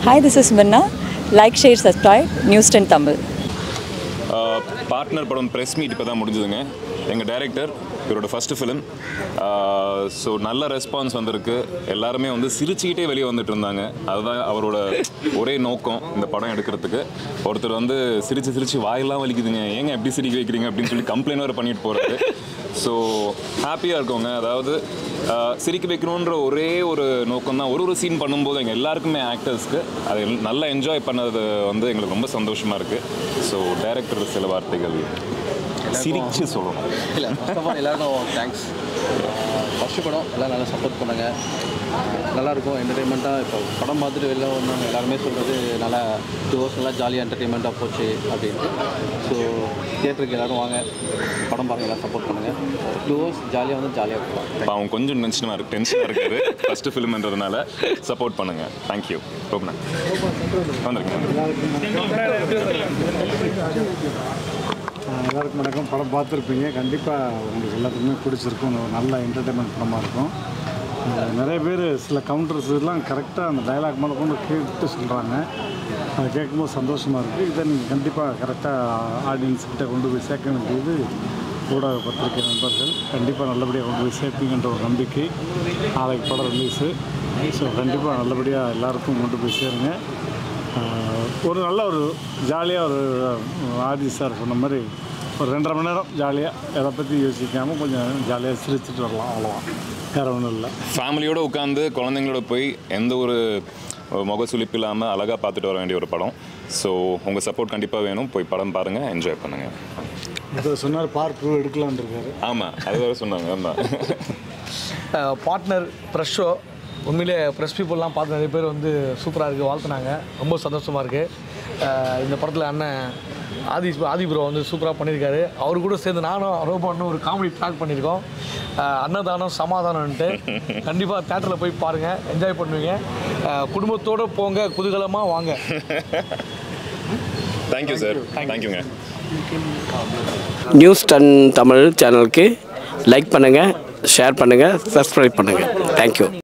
Hi, this is Minna. Like, share, subscribe. News 10 Tamil. Partner படம் press meet இப்போ தான் முடிஞ்சதுங்க. எங்கள் டைரக்டர் இவரோட ஃபர்ஸ்ட் ஃபிலிம். ஸோ நல்ல ரெஸ்பான்ஸ் வந்திருக்கு. எல்லாருமே வந்து சிரிச்சுக்கிட்டே வெளியே வந்துட்டு இருந்தாங்க. அதுதான் அவரோட ஒரே நோக்கம் இந்த படம் எடுக்கிறதுக்கு. ஒருத்தர் வந்து சிரிச்சு வாயெல்லாம் வலிக்குதுங்க, ஏங்க எப்படி சிரிக்க வைக்கிறீங்க அப்படின்னு சொல்லி கம்ப்ளைண்ட் வேறு பண்ணிட்டு போகிறாரு. ஸோ ஹாப்பியாக இருக்கோங்க. அதாவது சிரிக்க வைக்கணுன்ற ஒரே ஒரு நோக்கம் தான். ஒரு சீன் பண்ணும்போது எங்கள் எல்லாருக்குமே ஆக்டர்ஸ்க்கு அதை நல்லா என்ஜாய் பண்ணது வந்து எங்களுக்கு ரொம்ப சந்தோஷமாக இருக்குது. ஸோ டைரக்டர் சில வார்த்தைகள் சிரிச்சு சொல்லணும். இல்லை, ஃபர்ஸ்ட் ஆஃப் ஆல் எல்லாருக்கும் தேங்க்ஸ். ஃபஸ்ட்டு படம் எல்லாம் நல்லா சப்போர்ட் பண்ணாங்க. நல்லாயிருக்கும் என்டர்டெயின்மெண்ட்டாக. இப்போ படம் பார்த்துட்டு வெளில வந்தாங்க எல்லாருமே சொல்கிறது நல்லா 2 hours நல்லா ஜாலியாக என்டர்டெயின்மெண்ட்டாக போச்சு அப்படின்ட்டு. ஸோ தியேட்டருக்கு எல்லோரும் வாங்க, படம் பாருங்கள், எல்லாம் சப்போர்ட் பண்ணுங்கள். 2 hours ஜாலியாக வந்து ஜாலியாக இருக்கலாம். இப்போ அவங்க கொஞ்சம் டென்ஷனாக இருக்காது. ஃபஸ்ட்டு ஃபிலிம்ன்றதுனால சப்போர்ட் பண்ணுங்கள். தேங்க்யூ. ரொம்ப எல்லாருக்கும் வணக்கம். படம் பார்த்துருப்பீங்க, கண்டிப்பாக உங்களுக்கு எல்லாத்துக்குமே பிடிச்சிருக்கும். ஒரு நல்ல என்டர்டெயின்மெண்ட் படமாக இருக்கும். நிறைய பேர் சில கவுண்டர்ஸ்லாம் கரெக்டாக அந்த டைலாக் மேலே கொண்டு கேட்டு சொல்கிறாங்க. அதை கேட்கும்போது சந்தோஷமாக இருக்குது. இதை நீங்கள் கண்டிப்பாக கரெக்டாக ஆடியன்ஸ்கிட்ட கொண்டு போய் சேர்க்க வேண்டியது ஊடக பத்திரிகை நண்பர்கள். கண்டிப்பாக நல்லபடியாக கொண்டு போய் சேர்ப்பீங்கன்ற ஒரு நம்பிக்கை. நாளைக்கு படம் ரிலீஸு. ஸோ கண்டிப்பாக நல்லபடியாக எல்லாருக்கும் கொண்டு போய் சேருங்க. ஒரு நல்ல ஒரு ஜாலியாக ஒரு ஆதி சார் சொன்ன மாதிரி ஒரு 2.5 மணி நேரம் ஜாலியாக எதை பற்றி யோசிக்காமல் கொஞ்சம் ஜாலியாக சிரிச்சுட்டு வரலாம். அவ்வளோவா, வேறு ஒன்றும் இல்லை. ஃபேமிலியோடு உட்காந்து குழந்தைங்களோட போய் எந்த ஒரு முகசுளிப்பு இல்லாமல் அழகாக பார்த்துட்டு வர வேண்டிய ஒரு படம். ஸோ உங்கள் சப்போர்ட் கண்டிப்பாக வேணும். போய் படம் பாருங்கள், என்ஜாய் பண்ணுங்கள். இதை சொன்னார், பார்ட் 2 எடுக்கலான்னு இருக்காரு. ஆமாம், அது வேறு சொன்னாங்க. ஆமாம், பார்ட்னர் ப்ரெஷ் ஷோ உண்மையிலே ப்ரெஸ் பீப்புளெலாம் பார்த்து நிறைய பேர் வந்து சூப்பராக இருக்குது, வாழ்த்துனாங்க. ரொம்ப சந்தோஷமாக இருக்குது. இந்த படத்தில் அண்ணன் ஆதி ப்ரோ வந்து சூப்பராக பண்ணியிருக்காரு. அவரு கூட சேர்ந்து நானும் ரோபோன்னு ஒரு காமெடி ட்ராக் பண்ணியிருக்கோம். அன்னதானம் சமாதானம்ன்ட்டு. கண்டிப்பாக தேட்டரில் போய் பாருங்கள், என்ஜாய் பண்ணுவீங்க. குடும்பத்தோடு போங்க, குதூகலமாக வாங்க. Thank you sir. தேங்க்யூங்க. நியூஸ் 10 தமிழ் சேனலுக்கு லைக் பண்ணுங்கள், ஷேர் பண்ணுங்கள், சப்ஸ்கிரைப் பண்ணுங்கள். தேங்க்யூ.